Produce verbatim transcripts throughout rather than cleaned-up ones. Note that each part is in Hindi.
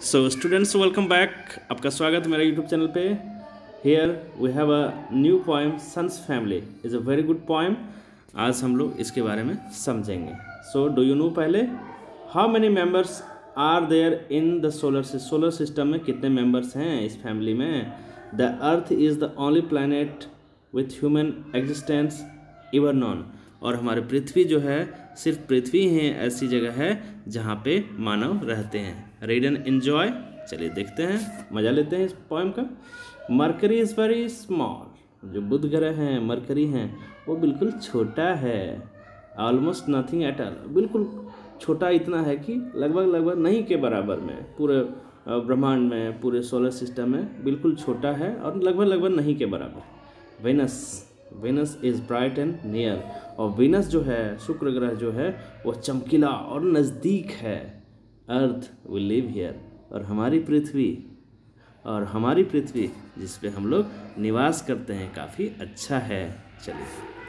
सो स्टूडेंट्स वेलकम बैक, आपका स्वागत है मेरे यूट्यूब चैनल पे। Here we have a new poem sun's family is a very good poem. आज हम लोग इसके बारे में समझेंगे। सो डू यू नो पहले how many members are there in the solar system. Solar system में कितने मेंबर्स हैं इस फैमिली में। The earth is the only planet with human existence ever known. और हमारी पृथ्वी जो है सिर्फ पृथ्वी ही ऐसी जगह है जहाँ पे मानव रहते हैं। Read and enjoy. चलिए देखते हैं, मज़ा लेते हैं इस पोएम का। Mercury is very small. जो बुध ग्रह हैं, मरकरी हैं, वो बिल्कुल छोटा है। Almost nothing at all. बिल्कुल छोटा इतना है कि लगभग लगभग नहीं के बराबर में, पूरे ब्रह्मांड में, पूरे सोलर सिस्टम में बिल्कुल छोटा है और लगभग लगभग नहीं के बराबर। Venus Venus is bright and near. और वेनस जो है, शुक्र ग्रह जो है, वो चमकीला और नज़दीक है। Earth will live here. और हमारी पृथ्वी और हमारी पृथ्वी जिस पे हम लोग निवास करते हैं काफ़ी अच्छा है। चलिए,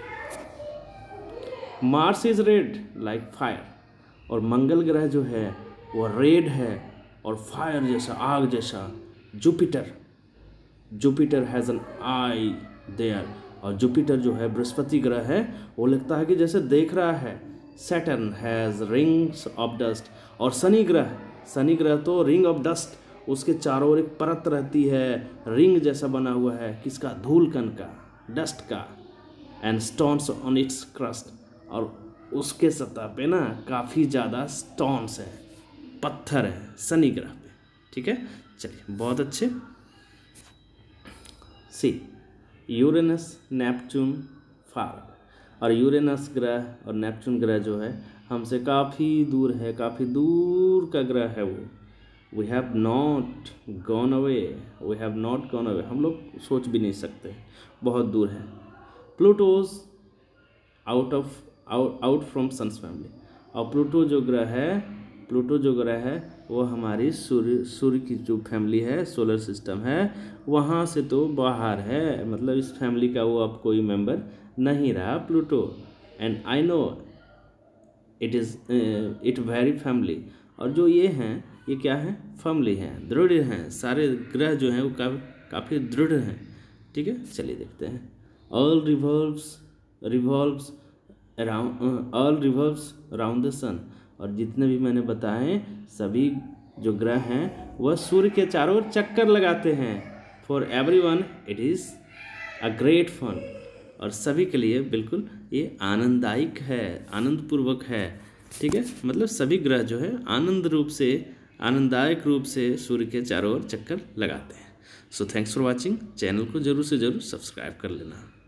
Mars is red like fire. और मंगल ग्रह जो है वो रेड है और फायर जैसा, आग जैसा। Jupiter Jupiter has an eye there. और जुपिटर जो है, बृहस्पति ग्रह है, वो लगता है कि जैसे देख रहा है। Saturn has rings of dust. और शनि ग्रह शनि ग्रह तो रिंग ऑफ डस्ट, उसके चारों ओर एक परत रहती है, रिंग जैसा बना हुआ है। किसका? धूल कण का, डस्ट का। And stones on its crust. और उसके सतह पे ना काफ़ी ज़्यादा स्टोन्स है, पत्थर है शनि ग्रह पे। ठीक है, चलिए, बहुत अच्छे। See Uranus Neptune far. और यूरेनस ग्रह और नेपच्यून ग्रह जो है हमसे काफ़ी दूर है, काफ़ी दूर का ग्रह है वो। We have not gone away we have not gone away. हम लोग सोच भी नहीं सकते, बहुत दूर है। Pluto's out of out out from sun's family. और प्लूटो जो ग्रह है प्लूटो जो ग्रह है वो हमारी सूर्य सूर्य की जो फैमिली है, सोलर सिस्टम है, वहाँ से तो बाहर है। मतलब इस फैमिली का वो अब कोई मेंबर नहीं रहा, Pluto. And I know it is it very family. और जो ये हैं, ये क्या है? फैमिली हैं, दृढ़ हैं। सारे ग्रह जो हैं वो काफ़ी काफ़ी दृढ़ हैं। ठीक है, चलिए देखते हैं। All revolves revolves around all revolves around the sun. और जितने भी मैंने बताए सभी जो ग्रह हैं वह सूर्य के चारों ओर चक्कर लगाते हैं। For every one it is a great fun. और सभी के लिए बिल्कुल ये आनंददायक है, आनंदपूर्वक है। ठीक है, मतलब सभी ग्रह जो है आनंद रूप से, आनंददायक रूप से सूर्य के चारों ओर चक्कर लगाते हैं। So thanks for watching. Channel को जरूर से ज़रूर सब्सक्राइब कर लेना।